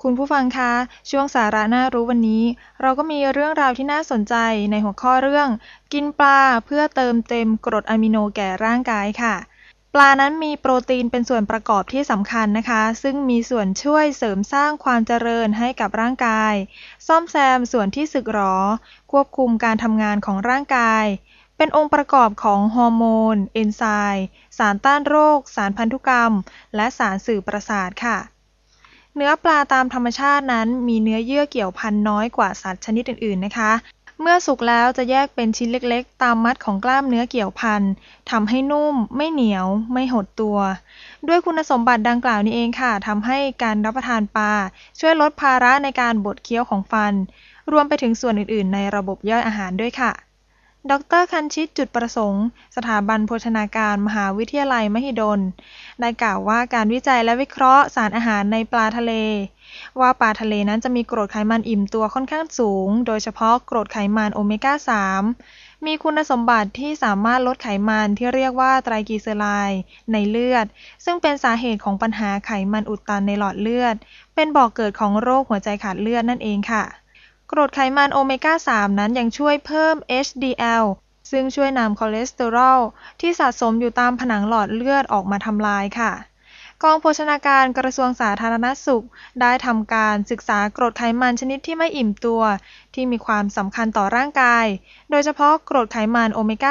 คุณผู้ฟังคะช่วงสาระน่ารู้วันนี้เราก็มีเรื่องราวที่น่าสนใจในหัวข้อเรื่องกินปลาเพื่อเติมเต็มกรดอะมิโนแก่ร่างกายค่ะปลานั้นมีโปรตีนเป็นส่วนประกอบที่สำคัญนะคะซึ่งมีส่วนช่วยเสริมสร้างความเจริญให้กับร่างกายซ่อมแซมส่วนที่สึกหรอควบคุมการทำงานของร่างกายเป็นองค์ประกอบของฮอร์โมนเอนไซม์สารต้านโรคสารพันธุกรรมและสารสื่อประสาทค่ะ เนื้อปลาตามธรรมชาตินั้นมีเนื้อเยื่อเกี่ยวพันน้อยกว่าสัตว์ชนิดอื่นๆนะคะเมื่อสุกแล้วจะแยกเป็นชิ้นเล็กๆตามมัดของกล้ามเนื้อเกี่ยวพันทำให้นุ่มไม่เหนียวไม่หดตัวด้วยคุณสมบัติดังกล่าวนี้เองค่ะทำให้การรับประทานปลาช่วยลดภาระในการบดเคี้ยวของฟันรวมไปถึงส่วนอื่นๆในระบบย่อยอาหารด้วยค่ะ ดร.คันชิตจุดประสงค์สถาบันโภชนาการมหาวิทยาลัยมหิดลได้กล่าวว่าการวิจัยและวิเคราะห์สารอาหารในปลาทะเลว่าปลาทะเลนั้นจะมีกรดไขมันอิ่มตัวค่อนข้างสูงโดยเฉพาะกรดไขมันโอเมก้า 3มีคุณสมบัติที่สามารถลดไขมันที่เรียกว่าไตรกลีเซอไรด์ในเลือดซึ่งเป็นสาเหตุของปัญหาไขมันอุดตันในหลอดเลือดเป็นบ่อกเกิดของโรคหัวใจขาดเลือดนั่นเองค่ะ กรดไขมันโอเมก้า 3 นั้นยังช่วยเพิ่ม HDL ซึ่งช่วยนำคอเลสเตอรอลที่สะสมอยู่ตามผนังหลอดเลือดออกมาทำลายค่ะ กองโภชนาการกระทรวงสาธารณสุขได้ทำการศึกษากรดไขมันชนิดที่ไม่อิ่มตัวที่มีความสำคัญต่อร่างกาย โดยเฉพาะกรดไขมันโอเมก้า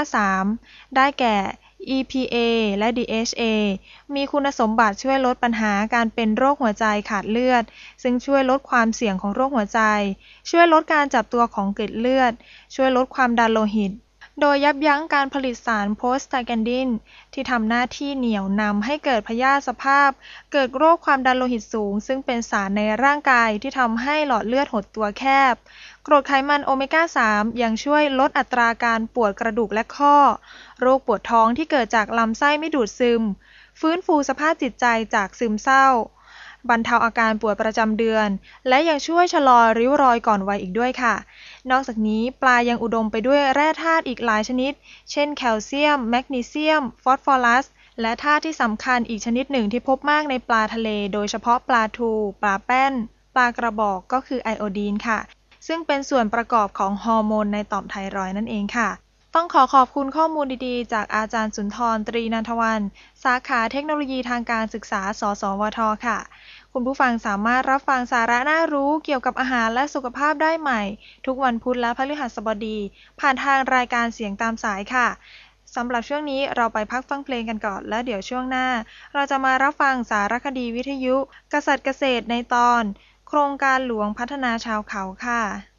3 ได้แก่ EPA และ DHA มีคุณสมบัติช่วยลดปัญหาการเป็นโรคหัวใจขาดเลือดซึ่งช่วยลดความเสี่ยงของโรคหัวใจช่วยลดการจับตัวของเกล็ดเลือดช่วยลดความดันโลหิตโดยยับยั้งการผลิตสารโพสไตแกนดินที่ทำหน้าที่เหนี่ยวนำให้เกิดพยาธิสภาพเกิดโรคความดันโลหิตสูงซึ่งเป็นสารในร่างกายที่ทำให้หลอดเลือดหดตัวแคบกรดไขมันโอเมก้า 3 ยังช่วยลดอัตราการปวดกระดูกและข้อโรคปวดท้องที่เกิดจากลำไส้ไม่ดูดซึมฟื้นฟูสภาพจิตใจจากซึมเศร้าบรรเทาอาการปวดประจำเดือนและยังช่วยชะลอริ้วรอยก่อนวัยอีกด้วยค่ะนอกจากนี้ปลายังอุดมไปด้วยแร่ธาตุอีกหลายชนิดเช่นแคลเซียมแมกนีเซียมฟอสฟอรัสและธาตุที่สำคัญอีกชนิดหนึ่งที่พบมากในปลาทะเลโดยเฉพาะปลาทูปลาแป้นปลากระบอกก็คือไอโอดีนค่ะซึ่งเป็นส่วนประกอบของฮอร์โมนในต่อมไทรอยด์นั่นเองค่ะต้องขอบคุณข้อมูลดีๆจากอาจารย์สุนทร ตรีนันทวรรณสาขาเทคโนโลยีทางการศึกษาสสวทค่ะคุณผู้ฟังสามารถรับฟังสาระน่ารู้เกี่ยวกับอาหารและสุขภาพได้ใหม่ทุกวันพุธและพฤหัสบดีผ่านทางรายการเสียงตามสายค่ะสำหรับช่วงนี้เราไปพักฟังเพลงกันก่อนแล้วเดี๋ยวช่วงหน้าเราจะมารับฟังสารคดีวิทยุกษัตริย์เกษตรในตอนโครงการหลวงพัฒนาชาวเขาค่ะ